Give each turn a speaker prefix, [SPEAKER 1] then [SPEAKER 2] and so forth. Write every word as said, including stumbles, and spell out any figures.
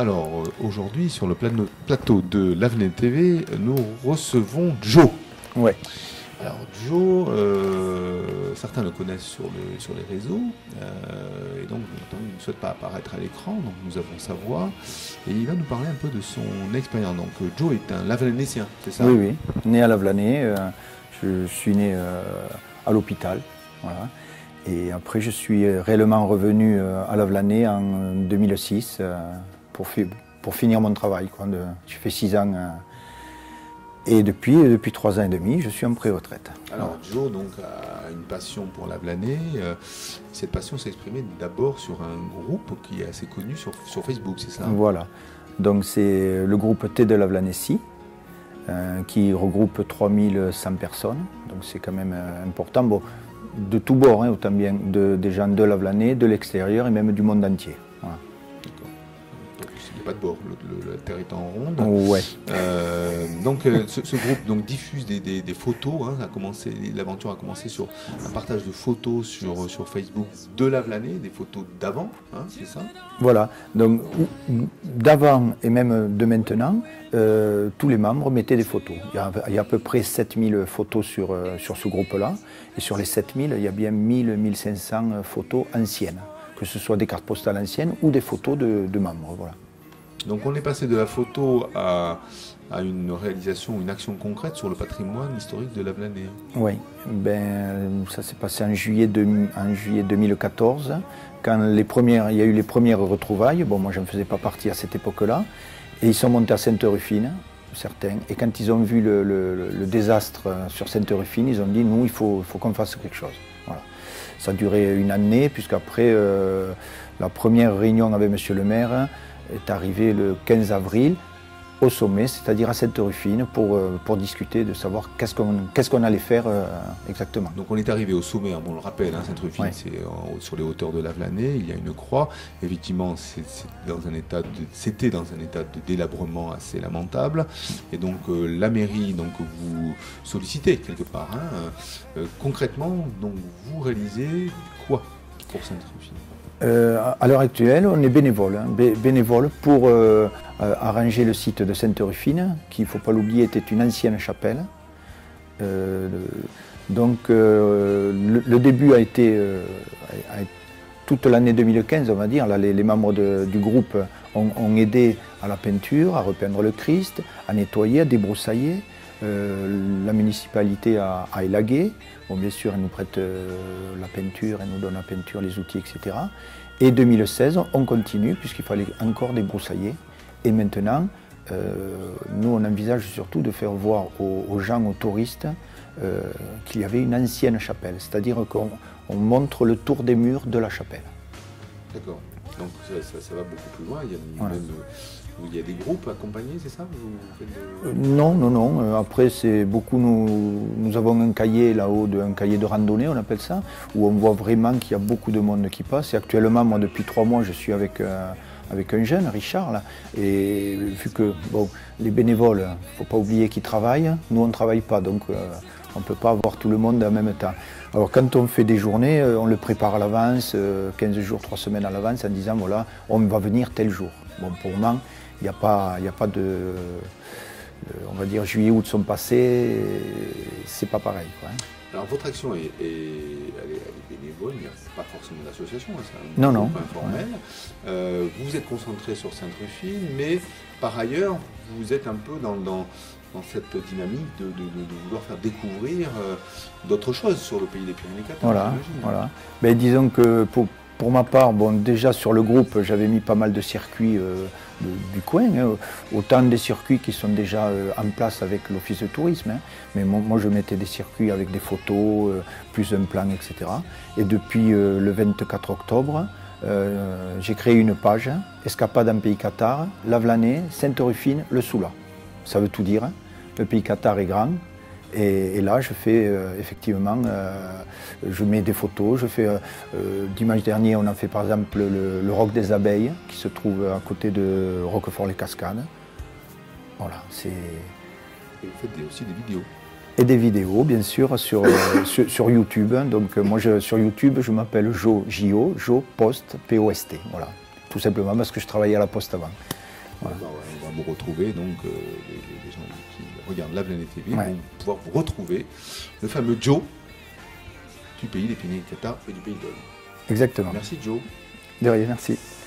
[SPEAKER 1] Alors euh, aujourd'hui, sur le plano- plateau de l'Avenir T V, nous recevons Joe.
[SPEAKER 2] Ouais.
[SPEAKER 1] Alors Joe, euh, certains le connaissent sur, le, sur les réseaux, euh, et donc il ne souhaite pas apparaître à l'écran, donc nous avons sa voix, et il va nous parler un peu de son expérience. Donc Joe est un Lavelanécien, c'est ça?
[SPEAKER 2] Oui, oui, né à Lavelanet, euh, je, je suis né euh, à l'hôpital, voilà. Et après je suis réellement revenu euh, à Lavelanet en deux mille six euh, pour, fi pour finir mon travail, quoi. De, j'ai fait six ans. Euh, Et depuis, depuis trois ans et demi, je suis en pré-retraite.
[SPEAKER 1] Alors Joe donc, a une passion pour Lavelanet. Euh, cette passion s'est exprimée d'abord sur un groupe qui est assez connu sur, sur Facebook, c'est ça?
[SPEAKER 2] Voilà. Donc c'est le groupe T de Lavelanet-Si, euh, qui regroupe trois mille cent personnes. Donc c'est quand même euh, important. Bon, de tous bords, hein, autant bien de, des gens de Lavelanet, de l'extérieur et même du monde entier. Voilà.
[SPEAKER 1] Pas de bord, le, le, la terre est en ronde.
[SPEAKER 2] Ouais.
[SPEAKER 1] Euh, donc euh, ce, ce groupe donc, diffuse des, des, des photos. Hein, l'aventure a commencé sur un partage de photos sur, sur Facebook de Lavelanet, des photos d'avant, hein, c'est ça?
[SPEAKER 2] Voilà, donc d'avant et même de maintenant, euh, tous les membres mettaient des photos. Il y a, il y a à peu près sept mille photos sur, euh, sur ce groupe-là. Et sur les sept mille, il y a bien mille à mille cinq cents photos anciennes, que ce soit des cartes postales anciennes ou des photos de, de membres. Voilà.
[SPEAKER 1] Donc on est passé de la photo à, à une réalisation, une action concrète sur le patrimoine historique de Lavelanet.
[SPEAKER 2] Oui, ben, ça s'est passé en juillet, de, en juillet deux mille quatorze, quand les premières, il y a eu les premières retrouvailles. Bon, moi je ne faisais pas partie à cette époque-là, et ils sont montés à Sainte-Rufine, certains, et quand ils ont vu le, le, le désastre sur Sainte-Rufine, ils ont dit, nous, il faut, faut qu'on fasse quelque chose. Voilà. Ça a duré une année, puisqu'après, euh, la première réunion avec monsieur le maire est arrivé le quinze avril au sommet, c'est-à-dire à Sainte-Rufine, pour, pour discuter de savoir qu'est-ce qu'on qu'est-ce qu'on allait faire euh, exactement.
[SPEAKER 1] Donc on est arrivé au sommet, hein, bon, on le rappelle, hein, Sainte-Rufine, ouais. C'est sur les hauteurs de Lavelanet, il y a une croix, effectivement c'était dans un état de, c'était dans un état de délabrement assez lamentable, et donc euh, la mairie donc, vous sollicitez quelque part, hein, euh, concrètement, donc vous réalisez quoi pour Sainte-Rufine?
[SPEAKER 2] Euh, à l'heure actuelle, on est bénévole, hein, bé bénévole pour euh, euh, arranger le site de Sainte-Rufine, qui, il ne faut pas l'oublier, était une ancienne chapelle. Euh, donc euh, le, le début a été, euh, a, a, toute l'année deux mille quinze, on va dire, là, les, les membres de, du groupe ont, ont aidé à la peinture, à repeindre le Christ, à nettoyer, à débroussailler. Euh, la municipalité a, a élagué. Bon, bien sûr, elle nous prête euh, la peinture, elle nous donne la peinture, les outils, et cetera. Et deux mille seize, on continue, puisqu'il fallait encore débroussailler. Et maintenant, euh, nous, on envisage surtout de faire voir aux, aux gens, aux touristes, euh, qu'il y avait une ancienne chapelle. C'est-à-dire qu'on on montre le tour des murs de la chapelle.
[SPEAKER 1] D'accord. Donc ça, ça, ça va beaucoup plus loin. Il y a
[SPEAKER 2] voilà.
[SPEAKER 1] même, il y a des groupes accompagnés, c'est ça? Vous faites de...
[SPEAKER 2] euh, Non, non, non. Après, c'est beaucoup. Nous, nous avons un cahier là-haut, un cahier de randonnée, on appelle ça, où on voit vraiment qu'il y a beaucoup de monde qui passe. Et actuellement, moi, depuis trois mois, je suis avec, euh, avec un jeune, Richard, là. Et vu que bon, les bénévoles, il ne faut pas oublier qu'ils travaillent. Nous, on ne travaille pas, donc euh, on ne peut pas avoir tout le monde en même temps. Alors quand on fait des journées, on le prépare à l'avance, quinze jours, trois semaines à l'avance, en disant voilà, on va venir tel jour. Bon, pour le moment, il n'y a pas, il n'y a pas de, de, on va dire juillet, août sont passés, c'est pas pareil, quoi, hein.
[SPEAKER 1] Alors votre action est, est, elle est, elle est bénévole, il n'y a pas forcément d'association, hein, c'est un
[SPEAKER 2] non, non.
[SPEAKER 1] informel. Ouais. Euh, vous vous êtes concentré sur Sainte-Rufine, mais par ailleurs, vous êtes un peu dans, dans, dans cette dynamique de, de, de, de vouloir faire découvrir euh, d'autres choses sur le pays des Pyrénées-Catalanes.
[SPEAKER 2] Voilà, voilà. Mais disons que pour, pour ma part, bon, déjà sur le groupe, j'avais mis pas mal de circuits euh, de, du coin, hein, autant des circuits qui sont déjà euh, en place avec l'office de tourisme, hein, mais moi, moi je mettais des circuits avec des photos, euh, plus un plan, et cetera. Et depuis euh, le vingt-quatre octobre, euh, j'ai créé une page, hein, Escapade en pays Cathare, Lavelanet, Sainte-Rufine, le Soula. Ça veut tout dire, hein. Le pays Cathare est grand. Et, et là, je fais euh, effectivement, euh, je mets des photos. Je fais, euh, dimanche dernier, on a fait par exemple le, le Roc des Abeilles, qui se trouve à côté de Roquefort-les-Cascades. Voilà, c'est.
[SPEAKER 1] Et vous faites aussi des vidéos.
[SPEAKER 2] Et des vidéos, bien sûr, sur, euh, sur, sur YouTube. Donc moi, je, sur YouTube, je m'appelle Jo, J O, Jo Post, P O S T. Voilà, tout simplement parce que je travaillais à la Poste avant. Voilà.
[SPEAKER 1] On, va, on va vous retrouver, donc euh, les, les gens qui regardent La Planète T V
[SPEAKER 2] Ouais.
[SPEAKER 1] vont pouvoir vous retrouver le fameux Joe du pays des Pignatata et du pays de l'Olme.
[SPEAKER 2] Exactement.
[SPEAKER 1] Merci Joe.
[SPEAKER 2] De rien, merci.